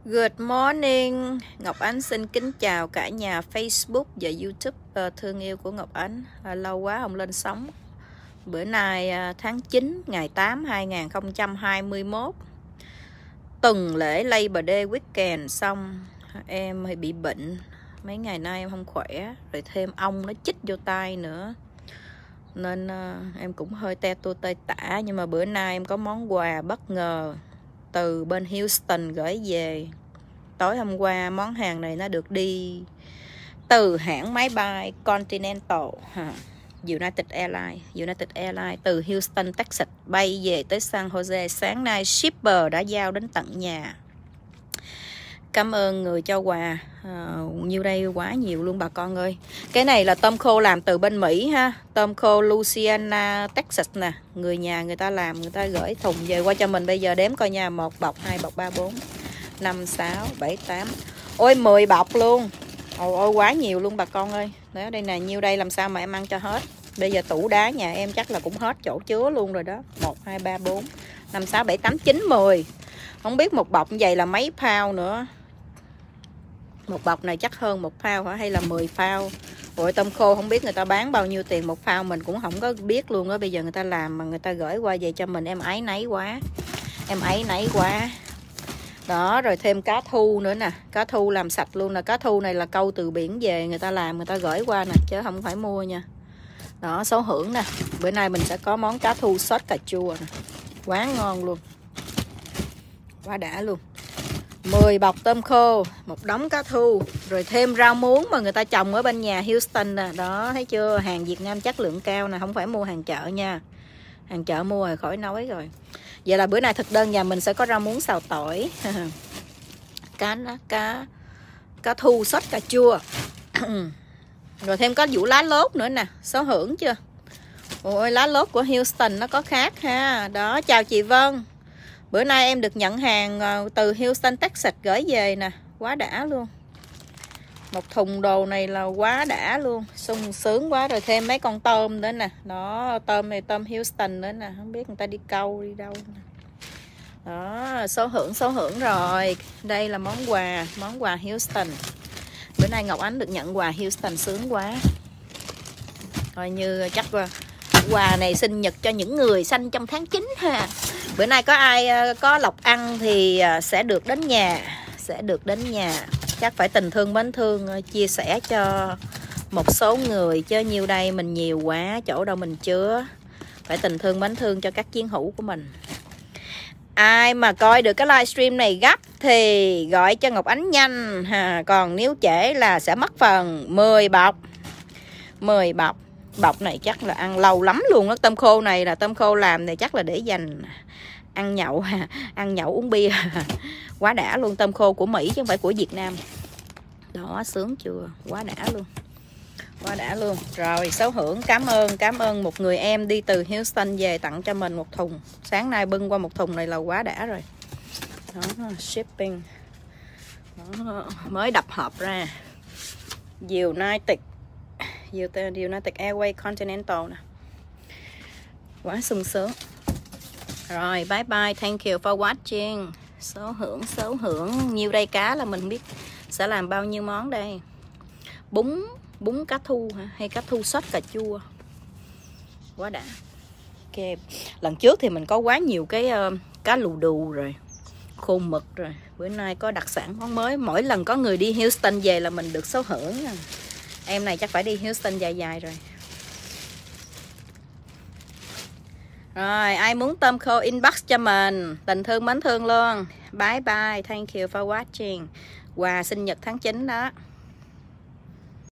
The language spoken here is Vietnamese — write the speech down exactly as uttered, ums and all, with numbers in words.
Good morning, Ngọc Ánh xin kính chào cả nhà Facebook và YouTube uh, thương yêu của Ngọc Ánh. Uh, lâu quá không lên sóng. Bữa nay uh, tháng chín ngày tám năm hai nghìn không trăm hai mươi mốt, tuần lễ Labor Day weekend xong, em hơi bị bệnh. Mấy ngày nay em không khỏe, rồi thêm ong nó chích vô tay nữa, nên uh, em cũng hơi te tua tê tả. Nhưng mà bữa nay em có món quà bất ngờ từ bên Houston gửi về. Tối hôm qua món hàng này nó được đi từ hãng máy bay Continental ha, United Airlines United Airlines từ Houston, Texas bay về tới San Jose. Sáng nay shipper đã giao đến tận nhà. Cảm ơn người cho quà à, nhiêu đây quá nhiều luôn bà con ơi. Cái này là tôm khô làm từ bên Mỹ ha, tôm khô Louisiana, Texas nè. Người nhà người ta làm, người ta gửi thùng về qua cho mình. Bây giờ đếm coi nha, một bọc, hai bọc, ba, bốn, năm, sáu, bảy, tám, ôi mười bọc luôn. Ôi, ôi quá nhiều luôn bà con ơi. Đó, đây nè, nhiêu đây làm sao mà em ăn cho hết. Bây giờ tủ đá nhà em chắc là cũng hết chỗ chứa luôn rồi đó. Một, hai, ba, bốn, năm, sáu, bảy, tám, chín, mười. Không biết một bọc như vậy là mấy pound nữa. Một bọc này chắc hơn một pound hả, hay là mười pound. Ôi tôm khô không biết người ta bán bao nhiêu tiền một pound, mình cũng không có biết luôn á. Bây giờ người ta làm mà người ta gửi qua về cho mình, em áy náy quá. Em áy náy quá. Đó, rồi thêm cá thu nữa nè. Cá thu làm sạch luôn nè. Cá thu này là câu từ biển về, người ta làm, người ta gửi qua nè, chứ không phải mua nha. Đó, số hưởng nè. Bữa nay mình sẽ có món cá thu sốt cà chua nè. Quá ngon luôn. Quá đã luôn. Mười bọc tôm khô, một đống cá thu, rồi thêm rau muống mà người ta trồng ở bên nhà Houston nè. Đó, thấy chưa? Hàng Việt Nam chất lượng cao nè, không phải mua hàng chợ nha. Hàng chợ mua rồi khỏi nói rồi. Vậy là bữa nay thực đơn nhà mình sẽ có rau muống xào tỏi, cá cá cá thu sốt cà chua, rồi thêm có vũ lá lốt nữa nè. Số hưởng chưa? Ôi, lá lốt của Houston nó có khác ha. Đó, chào chị Vân. Bữa nay em được nhận hàng từ Houston, Texas gửi về nè. Quá đã luôn. Một thùng đồ này là quá đã luôn, sung sướng quá. Rồi thêm mấy con tôm nữa nè. Đó, tôm này tôm Houston nữa nè. Không biết người ta đi câu đi đâu nè. Đó, số hưởng số hưởng rồi. Đây là món quà, món quà Houston. Bữa nay Ngọc Ánh được nhận quà Houston sướng quá. Coi như chắc qua quà này sinh nhật cho những người sanh trong tháng chín ha. Bữa nay có ai có lộc ăn thì sẽ được đến nhà, sẽ được đến nhà. Chắc phải tình thương mến thương chia sẻ cho một số người, chứ nhiêu đây mình nhiều quá, chỗ đâu mình chứa. Phải tình thương mến thương cho các chiến hữu của mình. Ai mà coi được cái livestream này gấp thì gọi cho Ngọc Ánh nhanh ha. Còn nếu trễ là sẽ mất phần. Mười bọc, mười bọc. Bọc này chắc là ăn lâu lắm luôn đó. Tôm khô này là tôm khô làm này chắc là để dành ăn nhậu, ăn nhậu uống bia. Quá đã luôn. Tôm khô của Mỹ chứ không phải của Việt Nam. Đó, sướng chưa? Quá đã luôn. Quá đã luôn. Rồi, số hưởng cảm ơn, cảm ơn một người em đi từ Houston về tặng cho mình một thùng. Sáng nay bưng qua một thùng này là quá đã rồi. Đó, shipping. Đó, mới đập hộp ra. United United Airways Continental nè. Quá sung sướng. Rồi, bye bye, thank you for watching. Số hưởng, số hưởng. Nhiêu đây cá là mình biết sẽ làm bao nhiêu món đây. Bún, bún cá thu hả? Hay cá thu sốt cà chua. Quá đã. Ok, lần trước thì mình có quá nhiều cái uh, cá lù đù rồi, khô mực rồi. Bữa nay có đặc sản món mới. Mỗi lần có người đi Houston về là mình được số hưởng. Em này chắc phải đi Houston dài dài rồi. Rồi, ai muốn tôm khô inbox cho mình. Tình thương mến thương luôn. Bye bye, thank you for watching. Quà sinh nhật tháng chín đó.